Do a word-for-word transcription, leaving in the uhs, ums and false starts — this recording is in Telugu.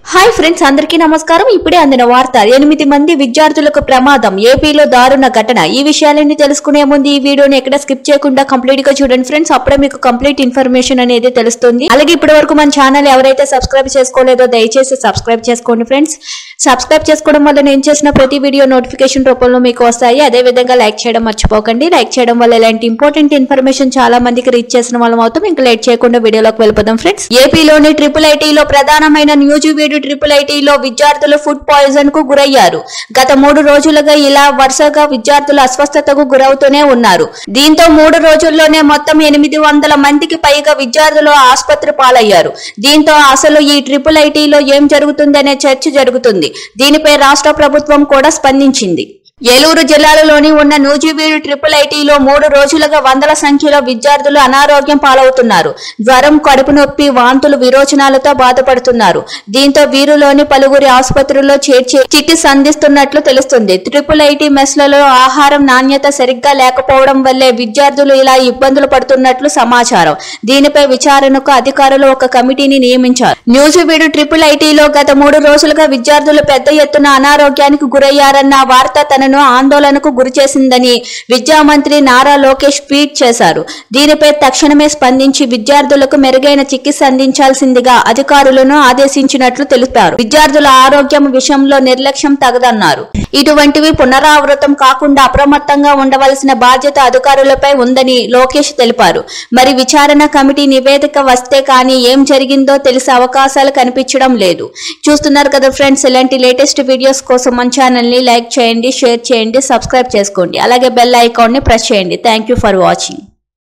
హాయ్ ఫ్రెండ్స్, అందరికీ నమస్కారం. ఇప్పుడే అందిన వార్త. ఎనిమిది మంది విద్యార్థులకు ప్రమాదం, ఏపీలో దారుణ ఘటన. ఈ విషయాలన్నీ తెలుసుకునే ముందు ఈ వీడియోని ఎక్కడ స్కిప్ చేయకుండా కంప్లీట్ గా చూడండి ఫ్రెండ్స్. అప్పుడే మీకు కంప్లీట్ ఇన్ఫర్మేషన్ అనేది తెలుస్తుంది. అలాగే ఇప్పటి వరకు మన ఛానల్ ఎవరైతే సబ్స్క్రైబ్ చేసుకోలేదో దయచేసి సబ్స్క్రైబ్ చేసుకోండి ఫ్రెండ్స్. సబ్స్క్రైబ్ చేసుకోవడం వల్ల నేను చేసిన ప్రతి వీడియో నోటిఫికేషన్ రూపంలో మీకు వస్తాయి. అదే విధంగా లైక్ చేయడం మర్చిపోకండి. లైక్ చేయడం వల్ల ఇలాంటి ఇంపార్టెంట్ ఇన్ఫర్మేషన్ చాలా మందికి రీచ్ చేసిన వాళ్ళం అవుతాం. ఇంకా లేట్ చేయకుండా వీడియోలోకి వెళ్ళిపోదాం ఫ్రెండ్స్. ఏపీలోని ట్రిపుల్ ఐటీలో ప్రధానమైన న్యూస్ వీడియో ట్రిపుల్ ఐటీలో విద్యార్థులు ఫుడ్ పాయిజన్ కు గురయ్యారు. గత మూడు రోజులుగా ఇలా వరుసగా విద్యార్థులు అస్వస్థతకు గురవుతూనే ఉన్నారు. దీంతో మూడు రోజుల్లోనే మొత్తం ఎనిమిది వందల మందికి పైగా విద్యార్థులు ఆసుపత్రి పాలయ్యారు. దీంతో అసలు ఈ ట్రిపుల్ ఐటీలో ఏం జరుగుతుందనే చర్చ జరుగుతుంది. దీనిపై రాష్ట్ర ప్రభుత్వం కూడా స్పందించింది. ఏలూరు జిల్లాలోని ఉన్న నూజివీడు ట్రిపుల్ ఐటీలో మూడు రోజులుగా వందల సంఖ్యలో విద్యార్థులు అనారోగ్యం పాలవుతున్నారు. జ్వరం, కడుపు నొప్పి, వాంతులు, విరోచనాలతో బాధపడుతున్నారు. దీంతో వీరిలోని పలువురి ఆసుపత్రుల్లో చేర్చి చికిత్స అందిస్తున్నట్లు తెలుస్తుంది. ట్రిపుల్ ఐటీ మెస్లలో ఆహారం నాణ్యత సరిగ్గా లేకపోవడం వల్లే విద్యార్థులు ఇలా ఇబ్బందులు పడుతున్నట్లు సమాచారం. దీనిపై విచారణకు అధికారులు ఒక కమిటీని నియమించారు. నూజివీడు ట్రిపుల్ ఐటీలో గత మూడు రోజులుగా విద్యార్థులు పెద్ద ఎత్తున అనారోగ్యానికి గురయ్యారన్న వార్త తన ఆందోళనకు గురి చేసిందని విద్యామంత్రి నారా లోకేష్ ట్వీట్ చేశారు. దీనిపై తక్షణమే స్పందించి విద్యార్థులకు మెరుగైన చికిత్స అందించాల్సిందిగా అధికారులను ఆదేశించినట్లు తెలిపారు. విద్యార్థుల ఆరోగ్యం విషయంలో నిర్లక్ష్యం తగదన్నారు. ఇటువంటివి పునరావృతం కాకుండా అప్రమత్తంగా ఉండవలసిన బాధ్యత అధికారులపై ఉందని లోకేష్ తెలిపారు. మరి విచారణ కమిటీ నివేదిక వస్తే కానీ ఏం జరిగిందో తెలిసే అవకాశాలు కనిపించడం లేదు. చూస్తున్నారు కదా ఫ్రెండ్స్, ఇలాంటి లేటెస్ట్ వీడియోస్ కోసం మన ఛానల్ ని లైక్ చేయండి, షేర్ చేయండి, సబ్స్క్రైబ్ చేసుకోండి. అలాగే బెల్ ఐకాన్ ని ప్రెస్ చేయండి. Thank you for watching.